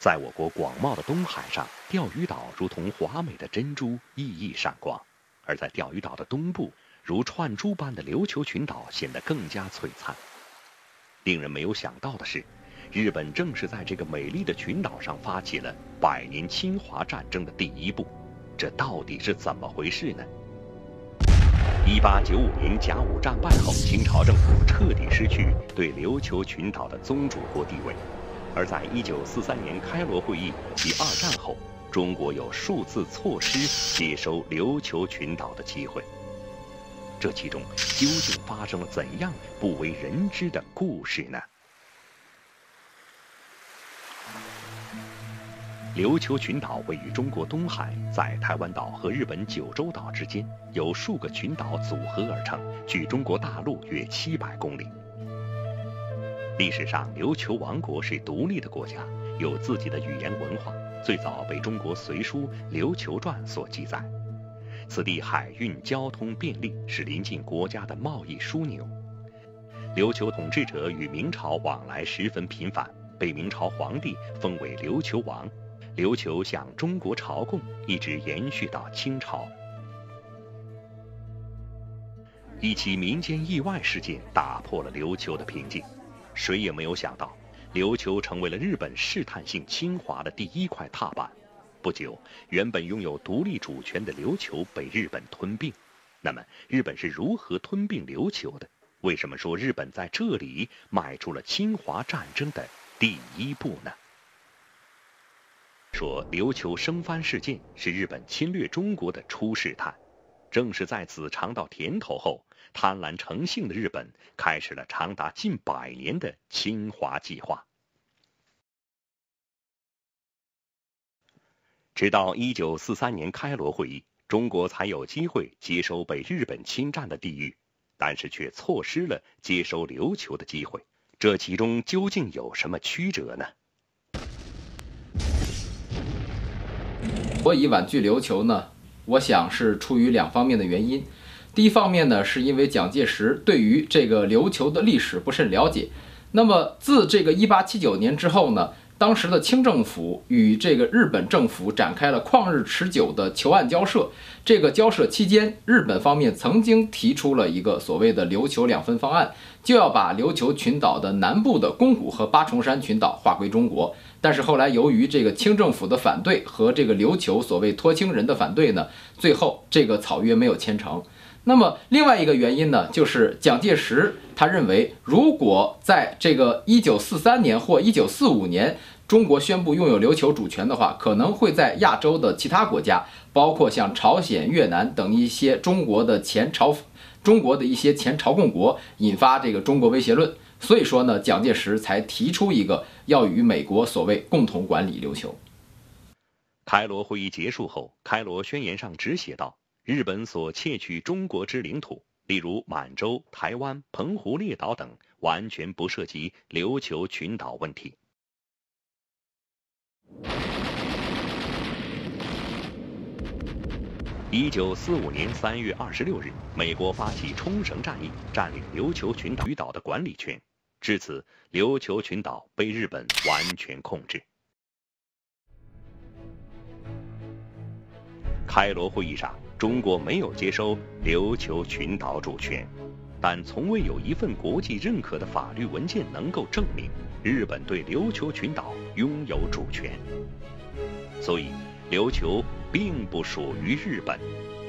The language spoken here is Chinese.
在我国广袤的东海上，钓鱼岛如同华美的珍珠，熠熠闪光；而在钓鱼岛的东部，如串珠般的琉球群岛显得更加璀璨。令人没有想到的是，日本正是在这个美丽的群岛上发起了100年侵华战争的第一步，这到底是怎么回事呢？1895年甲午战败后，清朝政府彻底失去对琉球群岛的宗主国地位。而在1943年开罗会议及二战后，中国有数次错失接收琉球群岛的机会。这其中究竟发生了怎样不为人知的故事呢？琉球群岛位于中国东海，在台湾岛和日本九州岛之间，由数个群岛组合而成，距中国大陆约700公里。历史上，琉球王国是独立的国家，有自己的语言文化，最早被中国隋书《琉球传》所记载。此地海运交通便利，是邻近国家的贸易枢纽。琉球统治者与明朝往来十分频繁，被明朝皇帝封为琉球王。琉球向中国朝贡，一直延续到清朝。一起民间意外事件打破了琉球的平静。谁也没有想到，琉球成为了日本试探性侵华的第一块踏板。不久，原本拥有独立主权的琉球被日本吞并。那么，日本是如何吞并琉球的？为什么说日本在这里迈出了侵华战争的第一步呢？说琉球生番事件是日本侵略中国的初试探，正是在此尝到甜头后，贪婪成性的日本开始了长达近100年的侵华计划。直到1943年开罗会议，中国才有机会接收被日本侵占的地域，但是却错失了接收琉球的机会。这其中究竟有什么曲折呢？ 所以婉拒琉球呢，我想是出于2方面的原因。第一方面呢，是因为蒋介石对于这个琉球的历史不甚了解。那么自这个1879年之后呢，当时的清政府与这个日本政府展开了旷日持久的求案交涉。这个交涉期间，日本方面曾经提出了一个所谓的琉球2分方案，就要把琉球群岛的南部的宫古和八重山群岛划归中国。但是后来由于这个清政府的反对和这个琉球所谓托清人的反对呢，最后这个草约没有签成。那么另外一个原因呢，就是蒋介石他认为，如果在这个1943年或1945年中国宣布拥有琉球主权的话，可能会在亚洲的其他国家，包括像朝鲜、越南等一些中国的一些前朝贡国引发这个中国威胁论。所以说呢，蒋介石才提出一个要与美国所谓共同管理琉球。 开罗会议结束后，开罗宣言上只写道，日本所窃取中国之领土，例如满洲、台湾、澎湖列岛等，完全不涉及琉球群岛问题。1945年3月26日，美国发起冲绳战役，占领琉球群岛的管理权。至此，琉球群岛被日本完全控制。开罗会议上，中国没有接收琉球群岛主权，但从未有一份国际认可的法律文件能够证明日本对琉球群岛拥有主权。所以，琉球并不属于日本。